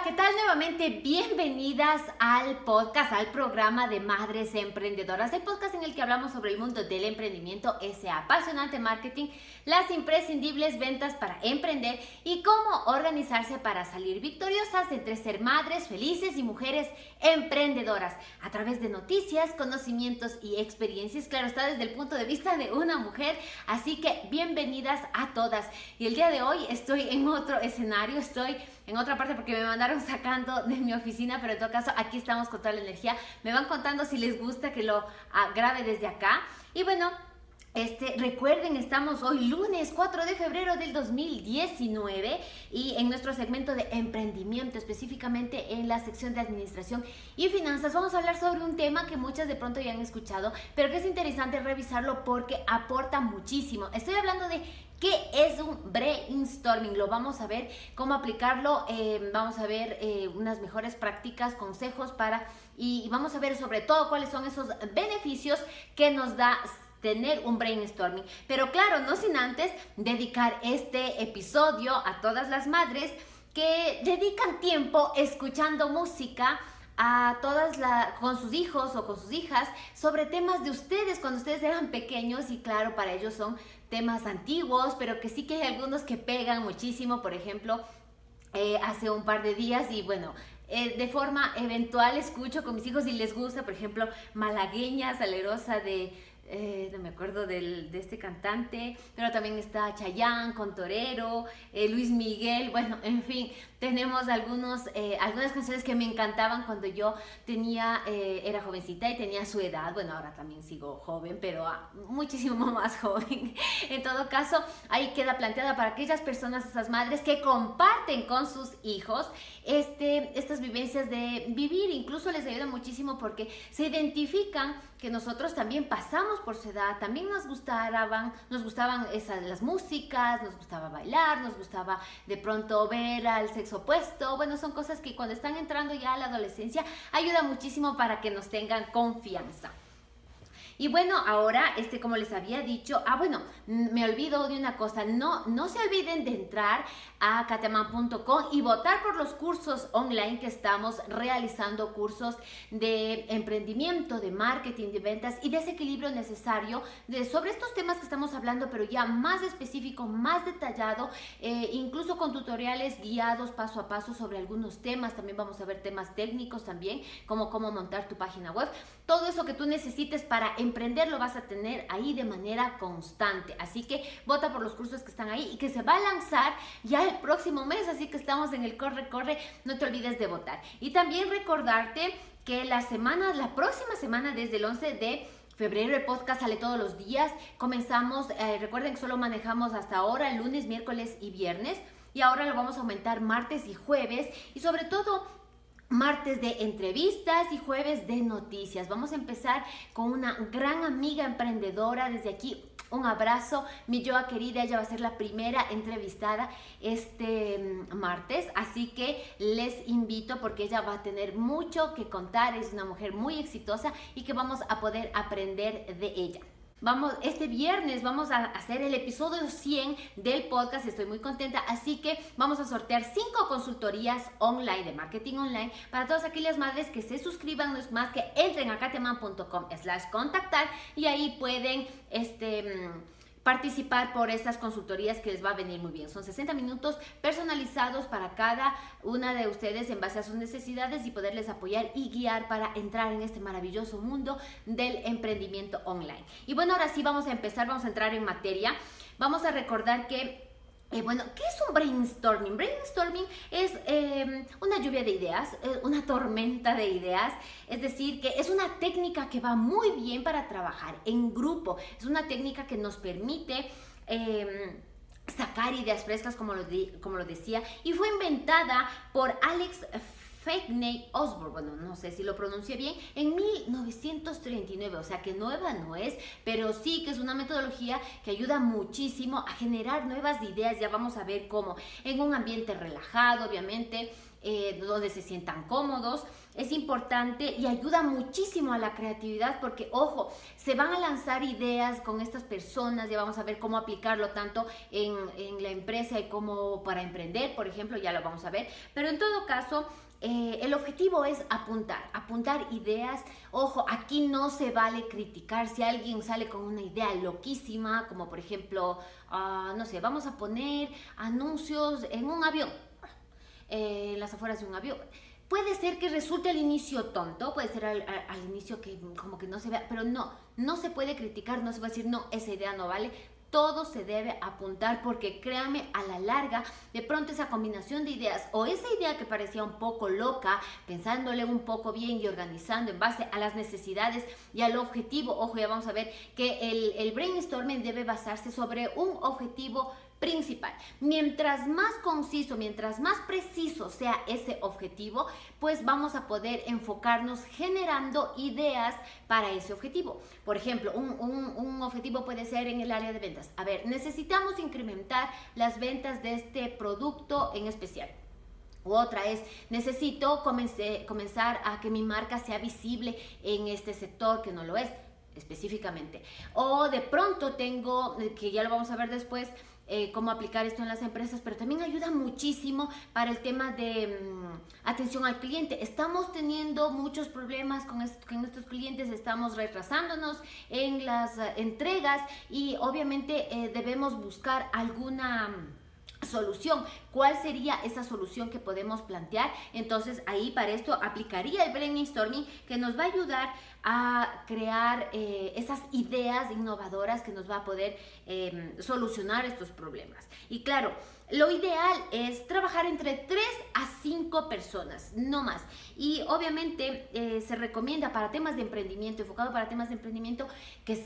¿qué tal? Nuevamente bienvenidas al podcast, al programa de Madres Emprendedoras, el podcast en el que hablamos sobre el mundo del emprendimiento, ese apasionante marketing, las imprescindibles ventas para emprender y cómo organizarse para salir victoriosas entre ser madres felices y mujeres emprendedoras a través de noticias, conocimientos y experiencias. Claro, está desde el punto de vista de una mujer, así que bienvenidas a todas. Y el día de hoy estoy en otro escenario, estoy en otra parte porque me mandaron sacando de mi oficina, pero en todo caso aquí estamos con toda la energía. Me van contando si les gusta que lo grabe desde acá. Y bueno, recuerden, estamos hoy lunes 4 de febrero del 2019 y en nuestro segmento de emprendimiento, específicamente en la sección de administración y finanzas, vamos a hablar sobre un tema que muchas de pronto ya han escuchado, pero que es interesante revisarlo porque aporta muchísimo. Estoy hablando de ¿qué es un brainstorming? Lo vamos a ver, cómo aplicarlo, vamos a ver unas mejores prácticas, consejos y vamos a ver sobre todo cuáles son esos beneficios que nos da tener un brainstorming. Pero claro, no sin antes dedicar este episodio a todas las madres que dedican tiempo escuchando música a todas con sus hijos o con sus hijas sobre temas de ustedes cuando ustedes eran pequeños, y claro, para ellos son temas antiguos, pero que sí que hay algunos que pegan muchísimo. Por ejemplo, hace un par de días, y bueno, de forma eventual escucho con mis hijos y les gusta, por ejemplo, Malagueña Salerosa no me acuerdo de este cantante, pero también está Chayanne con Torero, Luis Miguel. Bueno, en fin, tenemos algunas canciones que me encantaban cuando yo era jovencita y tenía su edad. Bueno, ahora también sigo joven, pero muchísimo más joven. En todo caso, ahí queda planteada para aquellas personas, esas madres que comparten con sus hijos estas vivencias de vivir. Incluso les ayuda muchísimo porque se identifican que nosotros también pasamos por su edad, también nos gustaban las músicas, nos gustaba bailar, nos gustaba de pronto ver al sexo opuesto. Bueno, son cosas que cuando están entrando ya a la adolescencia ayuda muchísimo para que nos tengan confianza. Y bueno, ahora, como les había dicho, bueno, me olvido de una cosa, no se olviden de entrar a kateman.com y votar por los cursos online que estamos realizando, cursos de emprendimiento, de marketing, de ventas y de ese equilibrio necesario sobre estos temas que estamos hablando, pero ya más específico, más detallado, incluso con tutoriales guiados paso a paso sobre algunos temas. También vamos a ver temas técnicos también, como cómo montar tu página web. Todo eso que tú necesites para emprender lo vas a tener ahí de manera constante. Así que vota por los cursos que están ahí y que se va a lanzar ya el próximo mes. Así que estamos en el corre, no te olvides de votar. Y también recordarte que la próxima semana, desde el 11 de febrero, el podcast sale todos los días. Comenzamos, recuerden que solo manejamos hasta ahora lunes, miércoles y viernes. Y ahora lo vamos a aumentar martes y jueves. Y sobre todo martes de entrevistas y jueves de noticias. Vamos a empezar con una gran amiga emprendedora. Desde aquí, un abrazo, mi Joa querida. Ella va a ser la primera entrevistada este martes, así que les invito porque ella va a tener mucho que contar. Es una mujer muy exitosa y que vamos a poder aprender de ella. Este viernes vamos a hacer el episodio 100 del podcast. Estoy muy contenta, así que vamos a sortear 5 consultorías online de marketing online para todas aquellas madres que se suscriban. No es más que entren a kateman.com/contactar y ahí pueden participar por estas consultorías que les va a venir muy bien. Son 60 minutos personalizados para cada una de ustedes en base a sus necesidades y poderles apoyar y guiar para entrar en este maravilloso mundo del emprendimiento online. Y bueno, ahora sí vamos a entrar en materia. Vamos a recordar que bueno, ¿qué es un brainstorming? Brainstorming es una lluvia de ideas, una tormenta de ideas. Es decir, que es una técnica que va muy bien para trabajar en grupo. Es una técnica que nos permite sacar ideas frescas, como lo decía, y fue inventada por Alex Fanny Osborne, bueno, no sé si lo pronuncié bien, en 1939, o sea que nueva no es, pero sí que es una metodología que ayuda muchísimo a generar nuevas ideas. Ya vamos a ver cómo, en un ambiente relajado, obviamente, donde se sientan cómodos. Es importante y ayuda muchísimo a la creatividad porque, ojo, se van a lanzar ideas con estas personas, ya vamos a ver cómo aplicarlo tanto en la empresa y como para emprender, por ejemplo, ya lo vamos a ver. Pero en todo caso, el objetivo es apuntar ideas. Ojo, aquí no se vale criticar si alguien sale con una idea loquísima, como por ejemplo, no sé, vamos a poner anuncios en un avión, en las afueras de un avión. Puede ser que resulte al inicio tonto, puede ser al inicio que como que no se vea, pero no se puede criticar, no se puede decir, no, esa idea no vale. Todo se debe apuntar porque créanme, a la larga, de pronto esa combinación de ideas o esa idea que parecía un poco loca, pensándole un poco bien y organizando en base a las necesidades y al objetivo. Ojo, ya vamos a ver que el brainstorming debe basarse sobre un objetivo principal. Mientras más conciso, mientras más preciso sea ese objetivo, pues vamos a poder enfocarnos generando ideas para ese objetivo. Por ejemplo, un objetivo puede ser en el área de ventas. A ver, necesitamos incrementar las ventas de este producto en especial. U otra es, necesito comenzar a que mi marca sea visible en este sector que no lo es específicamente. O de pronto tengo, que ya lo vamos a ver después, cómo aplicar esto en las empresas, pero también ayuda muchísimo para el tema de atención al cliente. Estamos teniendo muchos problemas con estos clientes, estamos retrasándonos en las entregas y obviamente debemos buscar alguna solución. ¿Cuál sería esa solución que podemos plantear? Entonces ahí para esto aplicaría el brainstorming, que nos va a ayudar a crear esas ideas innovadoras que nos va a poder solucionar estos problemas. Y claro, lo ideal es trabajar entre 3 a 5 personas, no más. Y obviamente se recomienda para temas de emprendimiento, enfocado para temas de emprendimiento, que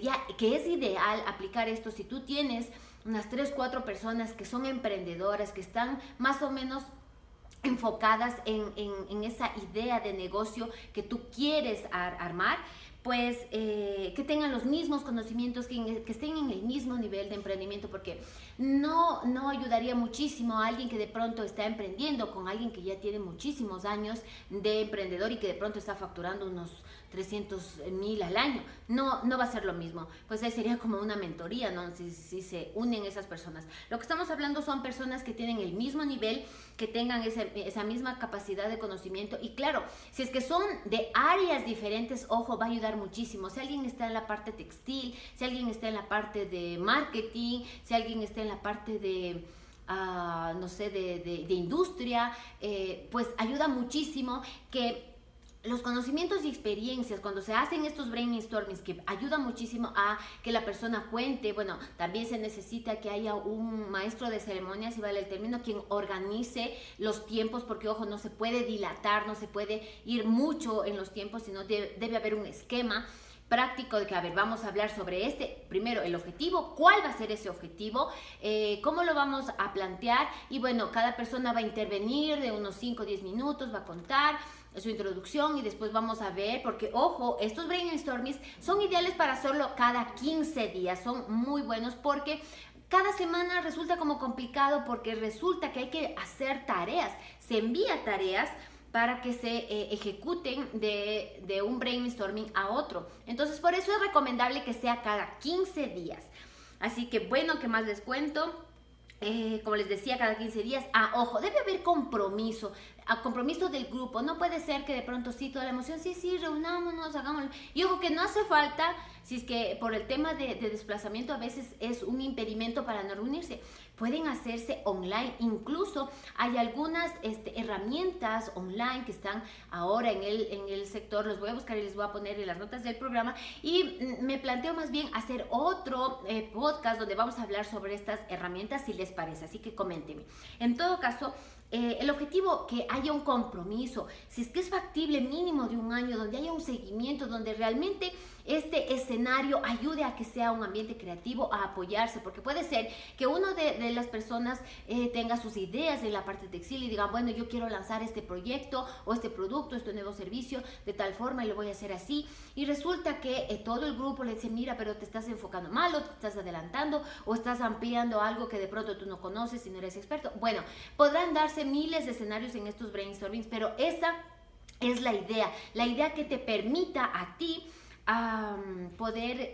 es ideal aplicar esto si tú tienes unas 3, 4 personas que son emprendedoras, que están más o menos enfocadas en esa idea de negocio que tú quieres armar, pues que tengan los mismos conocimientos, que estén en el mismo nivel de emprendimiento, porque no ayudaría muchísimo a alguien que de pronto está emprendiendo con alguien que ya tiene muchísimos años de emprendedor y que de pronto está facturando unos 300,000 al año. No va a ser lo mismo. Pues ahí sería como una mentoría, ¿no? Si se unen esas personas. Lo que estamos hablando son personas que tienen el mismo nivel, que tengan esa misma capacidad de conocimiento. Y claro, si es que son de áreas diferentes, ojo, va a ayudar muchísimo. Si alguien está en la parte textil, si alguien está en la parte de marketing, si alguien está en la parte de no sé, de industria, pues ayuda muchísimo que los conocimientos y experiencias, cuando se hacen estos brainstormings, que ayuda muchísimo a que la persona cuente. Bueno, también se necesita que haya un maestro de ceremonias, si vale el término, quien organice los tiempos, porque ojo, no se puede dilatar, no se puede ir mucho en los tiempos, sino debe haber un esquema práctico de que, a ver, vamos a hablar sobre primero el objetivo, cuál va a ser ese objetivo, cómo lo vamos a plantear, y bueno, cada persona va a intervenir de unos 5 o 10 minutos, va a contar su introducción y después vamos a ver, porque ojo, estos brainstormings son ideales para hacerlo cada 15 días, son muy buenos porque cada semana resulta como complicado, porque resulta que hay que hacer tareas, se envía tareas para que se ejecuten de un brainstorming a otro. Entonces, por eso es recomendable que sea cada 15 días. Así que, bueno, ¿qué más les cuento? Como les decía, cada 15 días. Ojo, debe haber compromiso. Compromiso del grupo. No puede ser que de pronto sí, toda la emoción, sí, reunámonos, hagámoslo. Y ojo, que no hace falta, si es que por el tema de desplazamiento a veces es un impedimento para no reunirse. Pueden hacerse online. Incluso hay algunas herramientas online que están ahora en el sector. Los voy a buscar y les voy a poner en las notas del programa. Y me planteo más bien hacer otro podcast donde vamos a hablar sobre estas herramientas, si les parece. Así que coméntenme. En todo caso, el objetivo, que haya un compromiso, si es que es factible, mínimo de un año, donde haya un seguimiento, donde realmente este escenario ayude a que sea un ambiente creativo, a apoyarse, porque puede ser que uno de las personas tenga sus ideas en la parte textil y digan, bueno, yo quiero lanzar este proyecto o este producto, este nuevo servicio de tal forma y lo voy a hacer así, y resulta que todo el grupo le dice, mira, pero te estás enfocando mal, o te estás adelantando, o estás ampliando algo que de pronto tú no conoces y no eres experto. Bueno, podrán darse miles de escenarios en estos brainstormings, pero esa es la idea que te permita a ti poder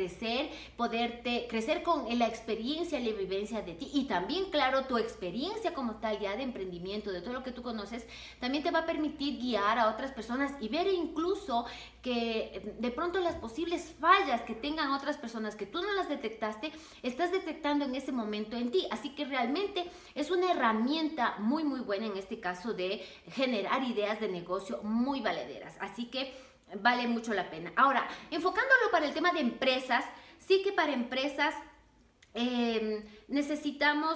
crecer con la experiencia y la vivencia de ti, y también, claro, tu experiencia como tal ya de emprendimiento, de todo lo que tú conoces, también te va a permitir guiar a otras personas y ver incluso que de pronto las posibles fallas que tengan otras personas que tú no las detectaste, estás detectando en ese momento en ti. Así que realmente es una herramienta muy buena en este caso de generar ideas de negocio muy valederas. Así que vale mucho la pena. Ahora, enfocándolo para el tema de empresas, sí que para empresas necesitamos...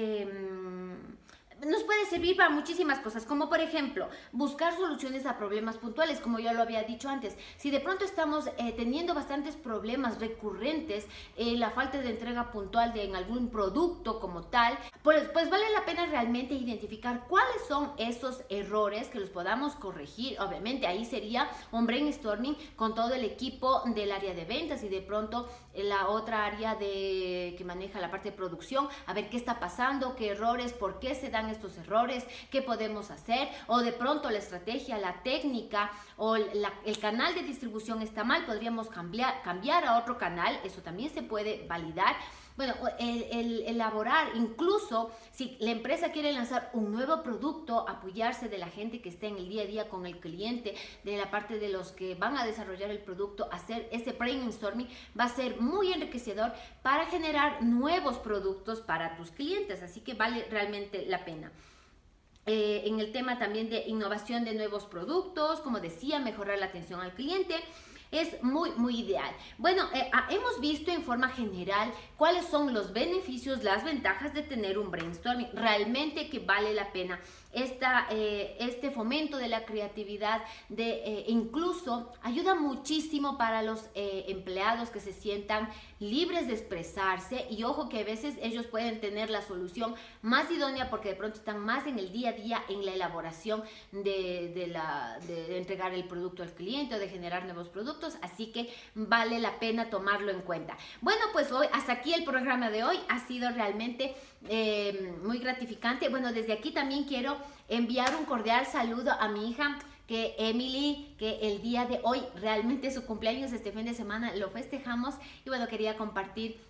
nos puede servir para muchísimas cosas, como por ejemplo, buscar soluciones a problemas puntuales, como yo lo había dicho antes. Si de pronto estamos teniendo bastantes problemas recurrentes, la falta de entrega puntual en algún producto como tal, pues vale la pena realmente identificar cuáles son esos errores que los podamos corregir. Obviamente ahí sería un brainstorming con todo el equipo del área de ventas y de pronto la otra área que maneja la parte de producción, a ver qué está pasando, qué errores, por qué se dan estos errores, qué podemos hacer, o de pronto la estrategia, la técnica o el canal de distribución está mal, podríamos cambiar a otro canal, eso también se puede validar. Bueno, el elaborar, incluso si la empresa quiere lanzar un nuevo producto, apoyarse de la gente que esté en el día a día con el cliente, de la parte de los que van a desarrollar el producto, hacer ese brainstorming va a ser muy enriquecedor para generar nuevos productos para tus clientes, así que vale realmente la pena. En el tema también de innovación de nuevos productos, como decía, mejorar la atención al cliente, es muy ideal. Bueno, hemos visto en forma general cuáles son los beneficios, las ventajas de tener un brainstorming. Realmente que vale la pena este fomento de la creatividad, incluso ayuda muchísimo para los empleados que se sientan libres de expresarse, y ojo que a veces ellos pueden tener la solución más idónea porque de pronto están más en el día a día en la elaboración de entregar el producto al cliente o de generar nuevos productos, así que vale la pena tomarlo en cuenta. Bueno, pues hoy hasta aquí el programa de hoy ha sido realmente muy gratificante. Bueno, desde aquí también quiero enviar un cordial saludo a mi hija, que Emily, que el día de hoy realmente su cumpleaños, este fin de semana lo festejamos, y bueno, quería compartir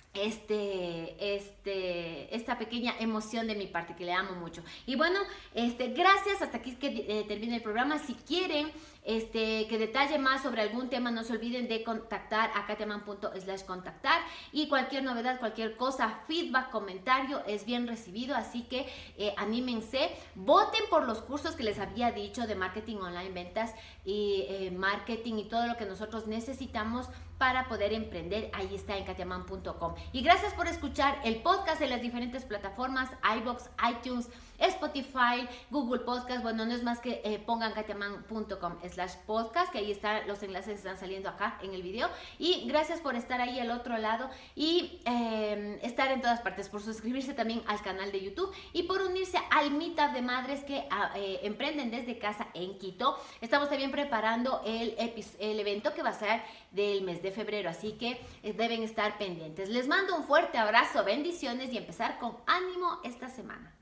esta pequeña emoción de mi parte, que le amo mucho. Y bueno, gracias, hasta aquí que termine el programa. Si quieren que detalle más sobre algún tema, no se olviden de contactar a katiaman.com/contactar, y cualquier novedad, cualquier cosa, feedback, comentario es bien recibido, así que anímense, voten por los cursos que les había dicho de marketing online, ventas y marketing y todo lo que nosotros necesitamos para poder emprender. Ahí está en katiaman.com. Y gracias por escuchar el podcast en las diferentes plataformas, iVoox, iTunes, Spotify, Google Podcast. Bueno, no es más que pongan katiaman.com/podcast, que ahí están los enlaces, están saliendo acá en el video. Y gracias por estar ahí al otro lado y estar en todas partes, por suscribirse también al canal de YouTube y por unirse al Meetup de Madres que emprenden desde casa en Quito. Estamos también preparando el evento que va a ser del mes de febrero, así que deben estar pendientes. Les mando un fuerte abrazo, bendiciones, y empezar con ánimo esta semana.